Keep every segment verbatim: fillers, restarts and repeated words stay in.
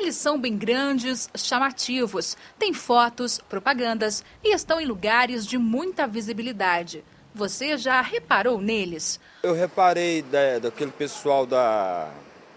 Eles são bem grandes, chamativos, têm fotos, propagandas e estão em lugares de muita visibilidade. Você já reparou neles? Eu reparei da, daquele pessoal da,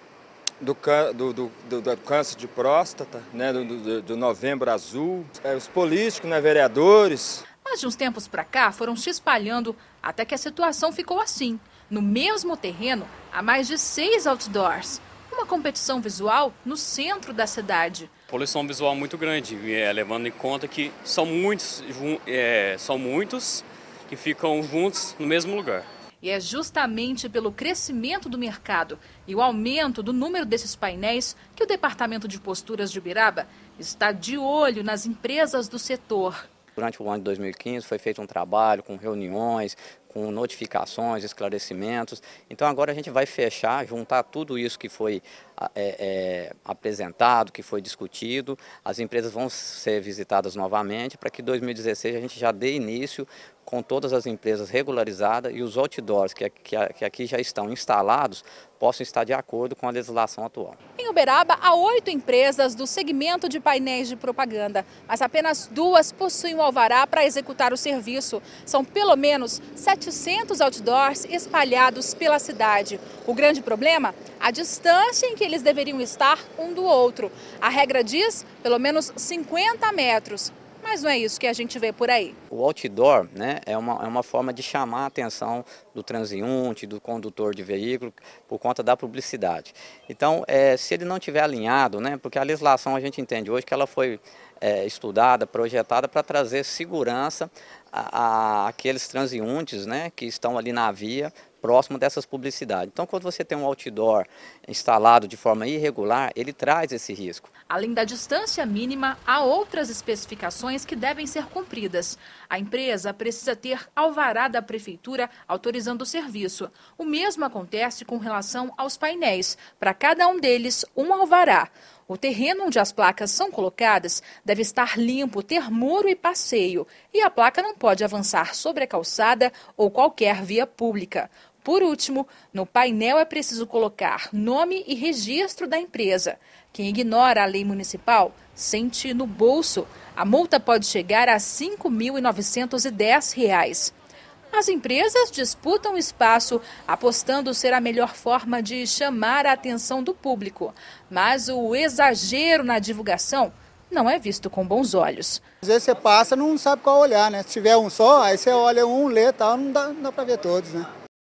do, do, do, do, do câncer de próstata, né, do, do, do Novembro Azul, é, os políticos, né, vereadores. Mas de uns tempos para cá foram se espalhando até que a situação ficou assim. No mesmo terreno, há mais de seis outdoors. Uma competição visual no centro da cidade. Poluição visual muito grande, é, levando em conta que são muitos, é, são muitos que ficam juntos no mesmo lugar. E é justamente pelo crescimento do mercado e o aumento do número desses painéis que o Departamento de Posturas de Uberaba está de olho nas empresas do setor. Durante o ano de dois mil e quinze foi feito um trabalho com reuniões, com notificações, esclarecimentos. Então agora a gente vai fechar, juntar tudo isso que foi é, é, apresentado, que foi discutido. As empresas vão ser visitadas novamente para que em dois mil e dezesseis a gente já dê início com todas as empresas regularizadas e os outdoors que, que, que aqui já estão instalados possam estar de acordo com a legislação atual. Em Uberaba, há oito empresas do segmento de painéis de propaganda, mas apenas duas possuem o alvará para executar o serviço. São pelo menos setecentos outdoors espalhados pela cidade. O grande problema? A distância em que eles deveriam estar um do outro. A regra diz pelo menos cinquenta metros. Mas não é isso que a gente vê por aí. O outdoor, né, é, uma, é uma forma de chamar a atenção do transeunte, do condutor de veículo, por conta da publicidade. Então, é, se ele não estiver alinhado, né, porque a legislação a gente entende hoje que ela foi é, estudada, projetada para trazer segurança a, a aqueles transeuntes, né, que estão ali na via, próximo dessas publicidades. Então, quando você tem um outdoor instalado de forma irregular, ele traz esse risco. Além da distância mínima, há outras especificações que devem ser cumpridas. A empresa precisa ter alvará da prefeitura autorizando o serviço. O mesmo acontece com relação aos painéis. Para cada um deles, um alvará. O terreno onde as placas são colocadas deve estar limpo, ter muro e passeio. E a placa não pode avançar sobre a calçada ou qualquer via pública. Por último, no painel é preciso colocar nome e registro da empresa. Quem ignora a lei municipal sente no bolso. A multa pode chegar a cinco mil novecentos e dez reais. As empresas disputam espaço, apostando ser a melhor forma de chamar a atenção do público. Mas o exagero na divulgação não é visto com bons olhos. Às vezes você passa e não sabe qual olhar, né? Se tiver um só, aí você olha um, lê e tal, não dá, não dá para ver todos, né?